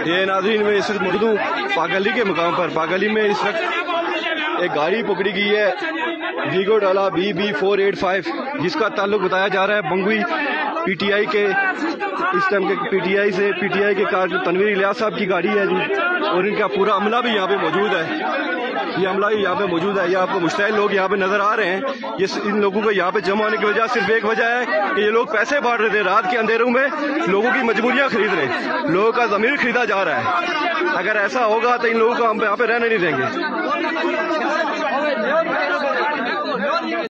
ये नाज़रीन में इस वक्त मौजूद हूँ पागली के मुकाम पर। पागली में इस वक्त एक गाड़ी पकड़ी गई है वीगो डाला BB485 जिसका ताल्लुक बताया जा रहा है बंगुई PTI के इस टाइम के PTI के तनवीर इलियास साहब की गाड़ी है जी। और इनका पूरा अमला भी यहाँ पे मौजूद है। ये अमला भी यहाँ पे मौजूद है। ये आपको मुश्तैल लोग यहाँ पे नजर आ रहे हैं। ये इन लोगों को यहाँ पे जमा होने की वजह सिर्फ एक वजह है कि ये लोग पैसे बांट रहे थे रात के अंधेरों में, लोगों की मजबूरियां खरीद रहे, लोगों का ज़मीर खरीदा जा रहा है। अगर ऐसा होगा तो इन लोगों को हम यहाँ पे रहने नहीं देंगे।